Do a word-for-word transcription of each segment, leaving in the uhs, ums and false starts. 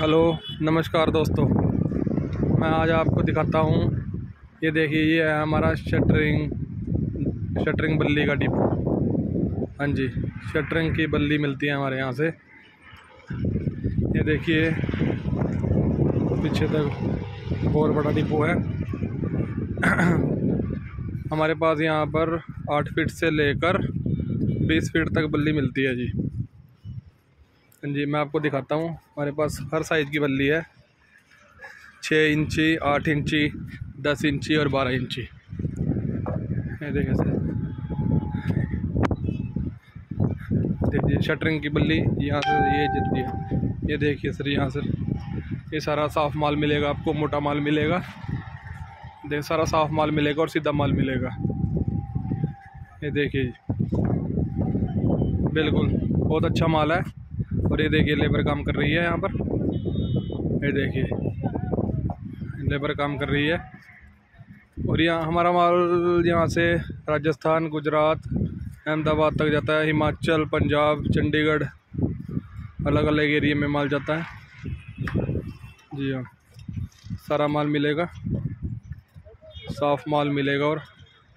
Hello नमस्कार दोस्तों, मैं आज आपको दिखाता हूँ। ये देखिए, ये है हमारा शटरिंग शटरिंग बल्ली का डिपो। हाँ जी, शटरिंग की बल्ली मिलती है हमारे यहाँ से। ये देखिए पीछे तक बहुत बड़ा डिपो है। हमारे पास यहाँ पर आठ फीट से लेकर बीस फीट तक बल्ली मिलती है जी। जी, मैं आपको दिखाता हूँ। हमारे पास हर साइज़ की बल्ली है, छः इंची, आठ इंची, दस इंची और बारह इंची। ये देखिए सर, देखिए शटरिंग की बल्ली यहाँ से ये जितनी है। ये देखिए सर, यहाँ से ये सारा साफ़ माल मिलेगा आपको, मोटा माल मिलेगा। देख, सारा साफ़ माल मिलेगा और सीधा माल मिलेगा। ये देखिए बिल्कुल बहुत अच्छा माल है। और ये देखिए लेबर काम कर रही है यहाँ पर। ये देखिए लेबर काम कर रही है। और यहाँ हमारा माल यहाँ से राजस्थान, गुजरात, अहमदाबाद तक जाता है, हिमाचल, पंजाब, चंडीगढ़, अलग अलग एरिया में माल जाता है। जी हाँ, सारा माल मिलेगा, साफ माल मिलेगा। और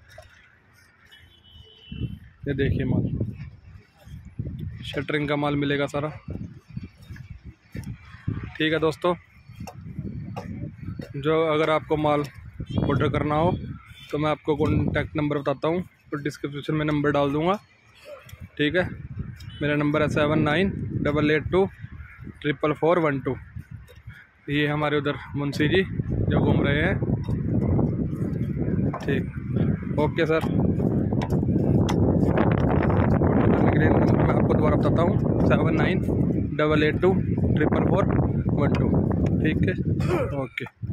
ये देखिए माल, शटरिंग का माल मिलेगा सारा। ठीक है दोस्तों, जो अगर आपको माल ऑर्डर करना हो तो मैं आपको कॉन्टैक्ट नंबर बताता हूँ, तो डिस्क्रिप्शन में नंबर डाल दूँगा। ठीक है, मेरा नंबर है seven nine double eight two triple four one two. ये हमारे उधर मुंशी जी जो घूम रहे हैं। ठीक, ओके सर। ऑर्डर करने के लिए नंबर मैं आपको दोबारा बताता हूँ, seven nine double eight two triple four one two. ठीक है, ओके।